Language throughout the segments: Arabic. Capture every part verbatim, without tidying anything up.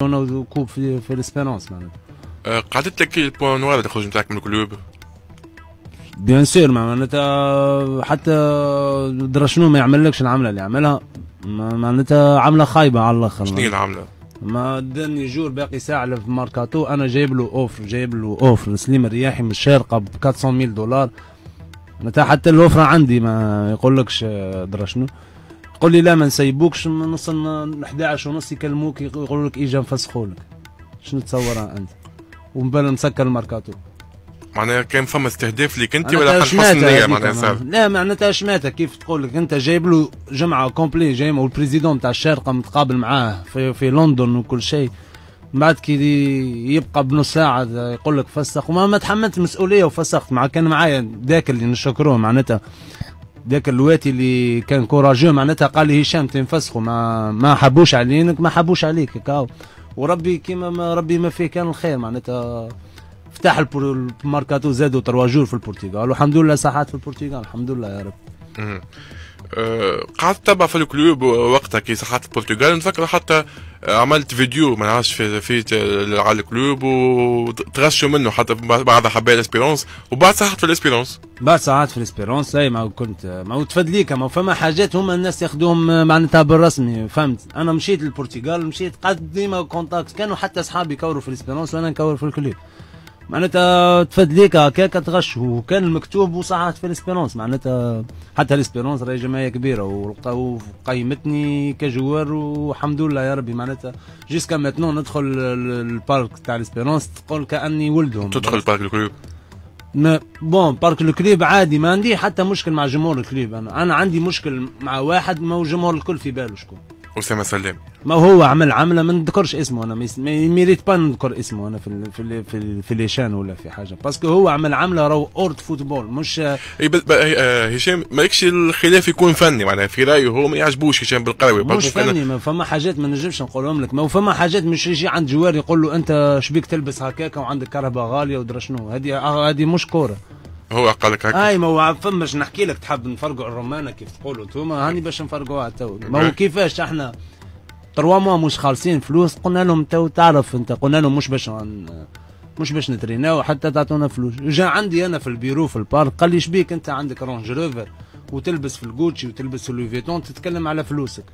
وكوب في في الاسبيرونس معناتها. أه قعدت لك البوان نوار الخروج نتاعك من الكلوب؟ بيان سور معناتها حتى درا شنو ما يعملكش العمله اللي يعملها معناتها عمله خايبه على الاخر. شنو هي العمله؟ ما داني جور باقي ساعه في ماركاتو انا جايب له اوفر جايب له اوفر سليم الرياحي من الشارقه ب أربعمية دولار معناتها حتى الاوفر عندي ما يقولكش درا شنو. يقول لي لا ما نسيبوكش نوصل أحد عشر ونص يكلموك يقولوا لك اجا نفسخوا لك. شنو تصورها انت؟ ومبلا مسكر الماركاتو. معناها كان فما استهداف ليك انت ولا حسن نيه معناها صار؟ لا معناتها شماتها كيف تقول لك انت جايب له جمعه كومبلي جاي والبريزيدون تاع الشارقه متقابل معاه في, في لندن وكل شيء. بعد كي يبقى بنص ساعه يقول لك فسخ وما ما تحملت المسؤوليه وفسخت. مع كان معايا ذاك اللي نشكروه معناتها ذاك اللواتي اللي كان كوراجو معناتها قال لي هشام تنفسخوا ما ما حبوش عليك ما حبوش عليك كاو. وربي كيما ما ربي ما فيه كان الخير معناتها فتح الماركاتو زادوا تروا جور في البرتغال والحمد لله صحات في البرتغال الحمد لله يا رب. امم أه قعدت تتبع في الكلوب وقتها كي صحات البرتغال نتفكر حتى عملت فيديو ما نعرفش في في على الكلوب وتغشوا منه حتى بعد حبايه الاسبيرونس وبعد صحت في الاسبيرونس. بعد ساعات في الاسبيرونس اي ما كنت ما تفدليك ما فما حاجات هما الناس ياخذوهم معناتها بالرسمي فهمت. انا مشيت للبرتغال مشيت قعدت ديما كونتاكت كانوا حتى اصحابي يكوروا في الاسبيرونس وانا نكور في الكلوب معناتها تفدليك هكاك تغش. وكان المكتوب وصحات في الاسبيرونس معناتها حتى الاسبيرونس راهي جمعيه كبيره وقيمتني كجوار والحمد لله يا ربي معناتها جيسكا ماتنون ندخل البارك تاع الاسبيرونس تقول كاني ولدهم. تدخل بارك الكلوب؟ ما بون بارك الكليب عادي ما عندي حتى مشكل مع جمهور الكليب. انا انا عندي مشكل مع واحد ما هو جمهور الكل في باله شكون. أسامة سلام. ما هو عمل عمله ما نذكرش اسمه انا ما يميريت با نذكر اسمه انا في ال في ال في, ال في ليشان ولا في حاجه باسكو هو عمل عمله راهو اورد فوتبول مش اي بس هشام مالكش الخلاف يكون فني معناها في رايه هو ما يعجبوش هشام بالقروي مش فني ما فما حاجات ما نجمش نقولهم لك ما فما حاجات مش يجي عند جوار يقول له انت شبيك تلبس هكاك وعندك كهرباء غاليه ودرا شنو هذه هذه مش كوره. هو قال لك هكا اي ما هو فماش نحكي لك تحب نفرقوا الرمانه كيف تقولوا انتم هاني باش نفرقوها تو. ما هو كيفاش احنا تروا موا مش خالصين فلوس قلنا لهم تو تعرف انت قلنا لهم مش باش مش باش نتريناو حتى تعطونا فلوس. جا عندي انا في البيرو في البارك قال لي شبيك انت عندك رونج روفر وتلبس في الجوتشي وتلبس في لوي فيتون تتكلم على فلوسك.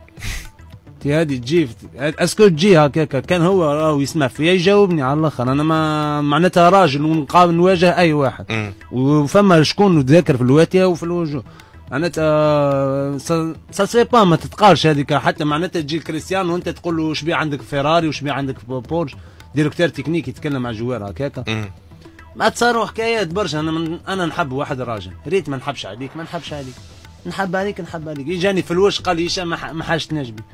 تي هادي تجي اسكو تجي هكاك كان هو راهو يسمع فيا يجاوبني على الاخر. انا ما معناتها راجل ونقابل نواجه اي واحد وفما شكون ذاكر في الواتيه وفي الوجوه معناتها سا سي با ما تتقالش هذيك حتى معناتها تجي كريستيانو وانت تقول له شبيه عندك فيراري وشبيه عندك بورش ديريكتور تكنيك يتكلم مع جوار هكاك ما تصاروا حكايات برشا. انا من انا نحب واحد راجل ريت ما نحبش عليك ما نحبش عليك نحب عليك نحب عليك. يجاني في الوش قال لي هشام ما حاجتناش بي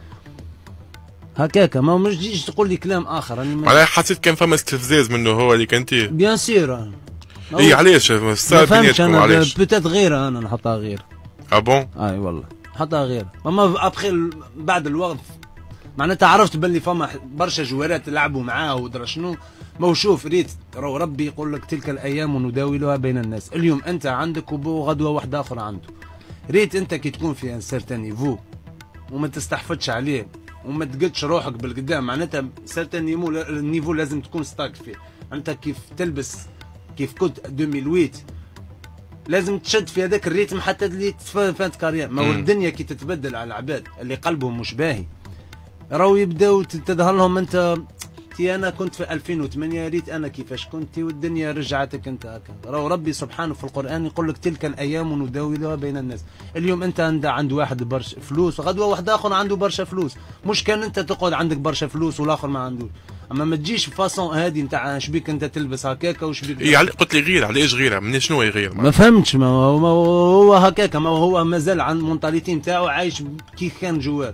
هكاك ما مش تجيش تقول لي كلام اخر. انا معناها حسيت كان فما استفزاز منه هو اللي كنت بيان سير. اي علاش صار بيناتكم علاش؟ بوتيت غير انا نحطها غير. اه بون؟ اي والله نحطها غير. اما ابخي بعد الوقت معناتها عرفت باللي فما برشا جوارات لعبوا معاه ودرا شنو. ما شوف ريت رو ربي يقول لك تلك الايام نداولها بين الناس. اليوم انت عندك وغدوه واحد اخر عنده. ريت انت كي تكون في ان سيرتان نيفو وما تستحفظش عليه وما تقدش روحك بالقدام معناتها سيرتان نيفو لازم تكون ستاك فيه. انت كيف تلبس كيف كنت ألفين وثمانية لازم تشد في هذاك الريتم حتى اللي فات كارير. ما هو الدنيا كي تتبدل على العباد اللي قلبهم مش باهي راهو يبداو تظهر لهم انت تي انا كنت في ألفين وثمانية ريت انا كيفاش كنت والدنيا رجعتك انت هكا. راهو ربي سبحانه في القران يقول لك تلك الايام نداولها بين الناس. اليوم انت عند عند واحد برشا فلوس وغدوه واحد اخر عنده برشا فلوس. مش كان انت تقعد عندك برشا فلوس والاخر ما عندوش. اما ما تجيش فاسون هذه نتاع شبيك انت تلبس هكاكا وشبيك اي قلت لي غير علاش غيرها من شنو يغير ما فهمتش. ما هو, ما هو هكاكا ما هو مازال عند المونتاليتي نتاعو عايش كي كان جوار.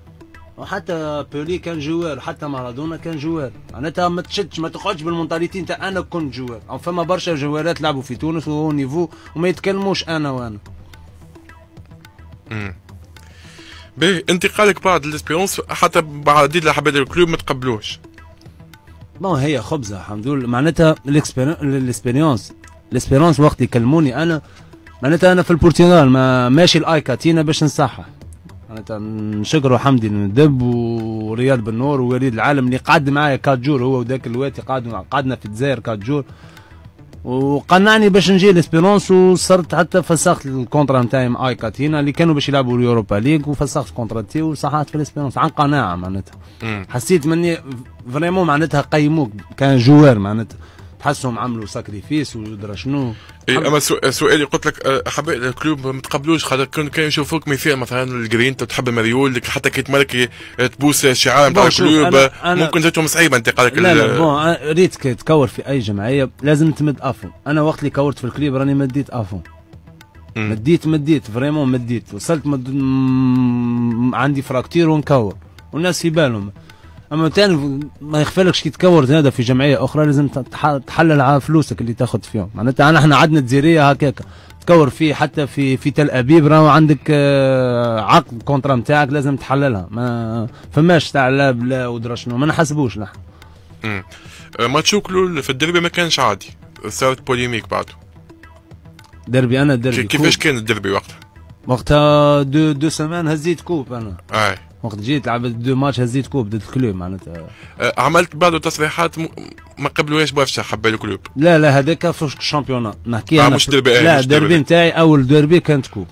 وحتى بيلي كان جوار حتى مارادونا كان جوار معناتها ما تشدش ما تقعدش بالمونتاليتي نتاع انا كنت جوار. او فما برشا جوارات لعبوا في تونس وهو نيفو وما يتكلموش انا وانا. امم باهي انتقالك بعد الاسبيرونس حتى بعد الحبايب الكلوب ما تقبلوش. بون هي خبزه الحمد لله معناتها الاسبيريونس الاسبيرونس وقت يكلموني انا معناتها انا في البرتغال ما ماشي الاي كاتينا باش نصحح معناتها نشكروا حمدي الندب ورياض بن نور ووليد العالم اللي قعد معايا كات جور، هو وذاك الوقت قعدوا قعدنا في الجزائر كات جور، وقنعني باش نجي لاسبيرونس، وصرت حتى فسخت الكونترا نتاعي مع اي كاتينا اللي كانوا باش يلعبوا اليوروبا ليغ، وفسخت كونتراتي وصححت في الاسبيرونس عن قناعه. معناتها حسيت مني فريمون معناتها قيموك كان جوار، معناتها تحسهم عملوا ساكريفيس ودرا شنو. اي اما سؤالي قلت لك حبايب الكلوب ما تقبلوش، خاطر كانوا يشوفوك مثال مثلا الجرين تحب مريول حتى كي تمرك تبوس شعار نتاع الكلوب، ممكن جاتهم صعيبه انت قالك. لا لا بون ريت كي تكور في اي جمعيه لازم تمد افون. انا وقت اللي كورت في الكليب راني مديت افون، مديت مديت فريمون مديت، وصلت مد... م... عندي فراكتير ونكور والناس في بالهم. اما تاني ما يخفالكش كي تكور هذا في جمعيه اخرى لازم تحلل على فلوسك اللي تاخذ فيهم. معناتها انا احنا عندنا الجزيريه هكاك تكور فيه، حتى في في تل ابيب راهو عندك عقد كونترا نتاعك لازم تحللها، ما فماش تاع لا بلا ودرا شنو، ما نحسبوش نحن. امم ماتشو كلول في الدربي ما كانش عادي، صارت بوليميك بعده. دربي انا دربي كيفاش كان الدربي وقتها؟ وقتها دو دو سمان هزيت كوب انا. اي وقت جيت لعبت دو ماتش هزيت كوب ضد الكلوب معناتها. أه عملت بعض تصريحات م... ما قبلوهاش برشا حبا الكلوب. لا لا هذاك في الشامبيونا نحكي آه انا مش دربي. لا الدربي نتاعي اول دربي كانت كوب.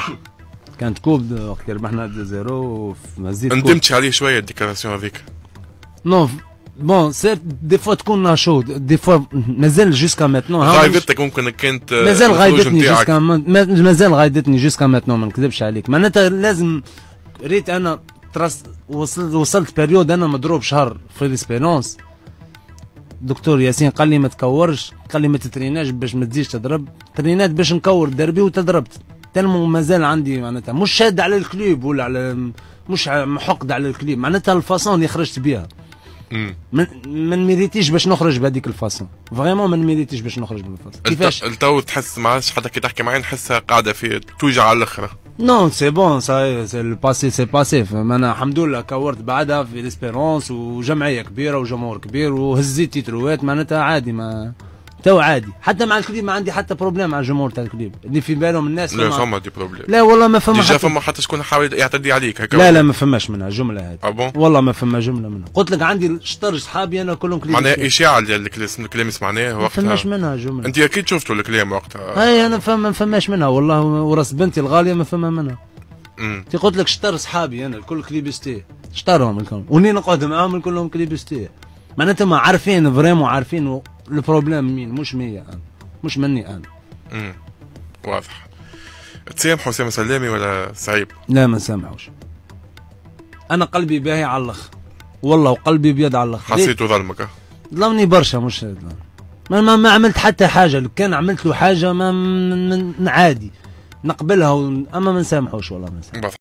كانت كوب وقت اللي ربحنا اثنين صفر هزيت كوب. ندمتش عليه شويه الديكلاراسيون هذيك. نو بون سير دي فوا تكون ناشط، دي فوا مازال جوسكا ماتنون غايبتك ممكن كانت مازال غايبتني جوسكا مازال غايبتني جوسكا ماتنون، ما نكذبش عليك. معناتها لازم ريت انا ترس وصلت وصلت بيريود انا مضروب شهر في ليسبيرونس. دكتور ياسين قال لي ما تكورش، قال لي ما تتريناش باش ما تزيدش تضرب، ترينات باش نكور دربي وتضربت. تلمو مازال عندي معناتها مش شاد على الكليب ولا على مش حقد على الكليب، معناتها الفاصون اللي خرجت بها ما نميريتيش باش نخرج بهذيك الفاصون، فريمون ما نميريتيش باش نخرج بالفاصون. كيفاش التو تحس ما عادش حتى كي تحكي معايا نحسها قاعده في توجع على الاخر. نو سي بون سي سي الباسي سي باسي. انا الحمد لله كورت بعدها في ليسبيرونس وجمعيه كبيره وجمهور كبير وهزيت تيتروات، معناتها عادي ما تو عادي. حتى مع الكليب ما عندي حتى بروبليم مع الجمهور تاع الكليب اللي في بالهم الناس. لا فما دي بروبليم. لا والله ما فما ديجا حتى فما حتى شكون حاول يعتدي عليك هكا. لا لا ما فماش منها جمله هذه. اه والله ما فما جمله منها. قلت لك عندي شطر صحابي انا كلهم كليب. معناها اشاعه الكلام سمعناه وقتها. ما فماش منها جمله. انت اكيد شفتوا الكلام وقتها. اي انا فما ما فماش منها والله، وراس بنتي الغاليه ما فما منها. امم قلت لك شطر صحابي انا الكل كليبستي، شطرهم الكل وني نقعد معاهم كلهم كليبستي. معناتها ما عارفين فريمون عارفين البروبليم مين، مش مية انا مش مني انا. امم واضح. تسامحوا اسامه سلامي ولا صعيب؟ لا ما نسامحوش. انا قلبي باهي على الاخر والله، وقلبي بيض على الاخر. حسيته ظلمك؟ ظلمني برشا، مش ما, ما, ما عملت حتى حاجه، لو كان عملت له حاجه ما عادي نقبلها و... اما ما نسامحوش والله ما نسامحوش.